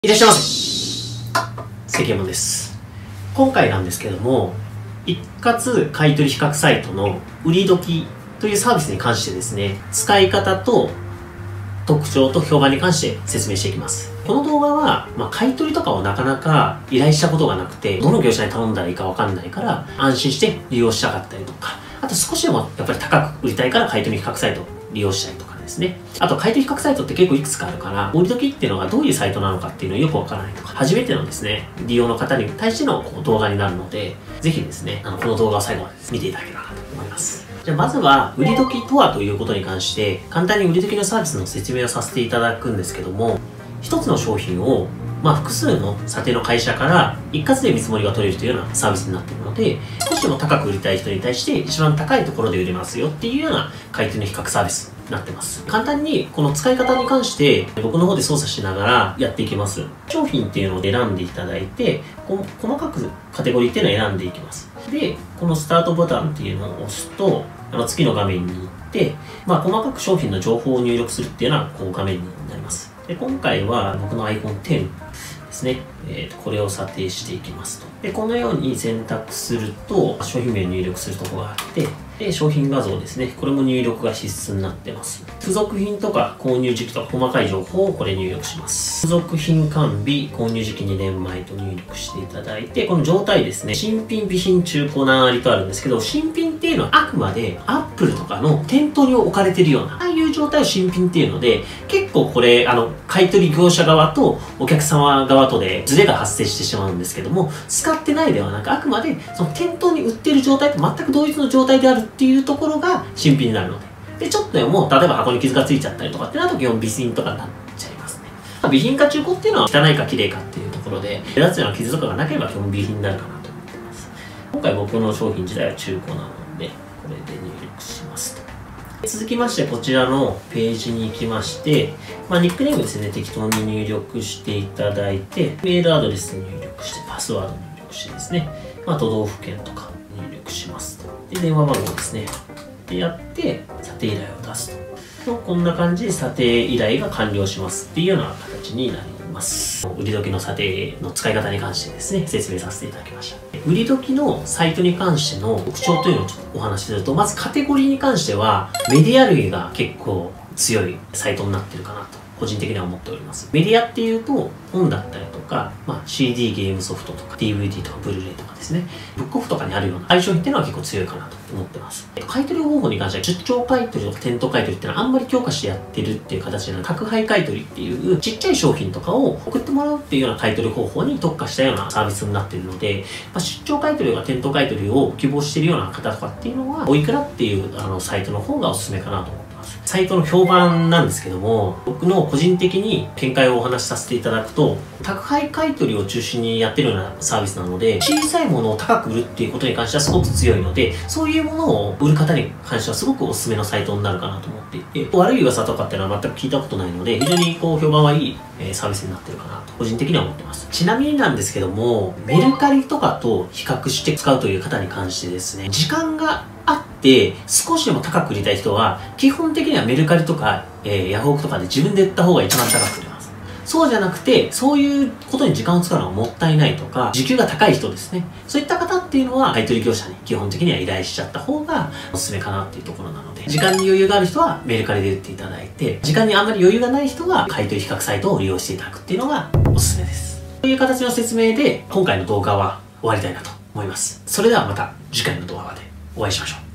いらっしゃいませ。関山です。今回なんですけども、一括買取比較サイトの売り時というサービスに関してですね、使い方と特徴と評判に関して説明していきます。この動画は、買取とかをなかなか依頼したことがなくて、どの業者に頼んだらいいかわかんないから、安心して利用したかったりとか、あと少しでもやっぱり高く売りたいから買取比較サイトを利用したりとかですね。あと、買取比較サイトって結構いくつかあるから、売り時っていうのがどういうサイトなのかっていうのよくわからないとか、初めてのですね、利用の方に対しての動画になるので、ぜひですね、この動画を最後まで見ていただければなと思います。じゃあまずは、売り時とはということに関して、簡単に売り時のサービスの説明をさせていただくんですけども、一つの商品を複数の査定の会社から一括で見積もりが取れるというようなサービスになっているので、少しでも高く売りたい人に対して一番高いところで売れますよっていうような買取の比較サービスになってます。簡単にこの使い方に関して僕の方で操作しながらやっていきます。商品っていうのを選んでいただいて、細かくカテゴリーっていうのを選んでいきます。で、このスタートボタンっていうのを押すと、次の画面に行って、細かく商品の情報を入力するっていうような画面になります。で、今回は僕のアイコン10ですね。これを査定していきますと。で、このように選択すると、商品名を入力するところがあって、で、商品画像ですね。これも入力が必須になってます。付属品とか購入時期とか細かい情報をこれ入力します。付属品完備、購入時期2年前と入力していただいて、この状態ですね。新品、備品、中古何ありとあるんですけど、新品っていうのはあくまで Apple とかの店頭に置かれてるような、ああいう状態を新品っていうので、結構これ、買取業者側とお客様側とでズレが発生してしまうんですけども、使ってないではなく、あくまでその店頭に売ってる状態と全く同一の状態であるっていうところが新品になるので。で、ちょっとでも、例えば箱に傷がついちゃったりとかってなると基本備品とかになっちゃいますね。備品か中古っていうのは汚いか綺麗かっていうところで、目立つような傷とかがなければ基本備品になるかなと思ってます。今回僕の商品自体は中古なので、これで入力しますと。続きまして、こちらのページに行きまして、ニックネームですね、適当に入力していただいて、メールアドレス入力して、パスワード入力してですね、都道府県とか入力しますと。で、電話番号ですね。で、やって、査定依頼を出すと。こんな感じで査定依頼が完了しますっていうような形になります。売り時の査定の使い方に関してですね、説明させていただきました。売り時のサイトに関しての特徴というのをちょっとお話しすると、まずカテゴリーに関しては、メディア類が結構強いサイトになってるかなと、個人的には思っております。メディアっていうと、本だったりとか、CD ゲームソフトとか、DVD とか、ブルーレイとかですね、ブックオフとかにあるような相性品っていうのは結構強いかなと思ってます。買取方法に関しては、出張買取とか店頭買取っていうのはあんまり強化してやってるっていう形ではなく、宅配買取っていうちっちゃい商品とかを送ってもらうっていうような買取方法に特化したようなサービスになっているので、出張買取が店頭買取を希望しているような方とかっていうのは、おいくらっていうサイトの方がおすすめかなと思います。サイトの評判なんですけども、僕の個人的に見解をお話しさせていただくと、宅配買取を中心にやってるようなサービスなので、小さいものを高く売るっていうことに関してはすごく強いので、そういうものを売る方に関してはすごくおすすめのサイトになるかなと思っていて、悪い噂とかっていうのは全く聞いたことないので、非常に評判はいいサービスになってるかなと、個人的には思ってます。ちなみになんですけども、メルカリとかと比較して使うという方に関してですね、時間があって少しでも高く売りたい人は、基本的にはメルカリとか、ヤフオクとかで自分で売った方が一番高く売れます。そうじゃなくて、そういうことに時間を使うのがもったいないとか、時給が高い人ですね。そういった方っていうのは、買取業者に基本的には依頼しちゃった方がおすすめかなっていうところなので、時間に余裕がある人はメルカリで売っていただいて、時間にあんまり余裕がない人は買取比較サイトを利用していただくっていうのがおすすめです。という形の説明で、今回の動画は終わりたいなと思います。それではまた次回の動画でお会いしましょう。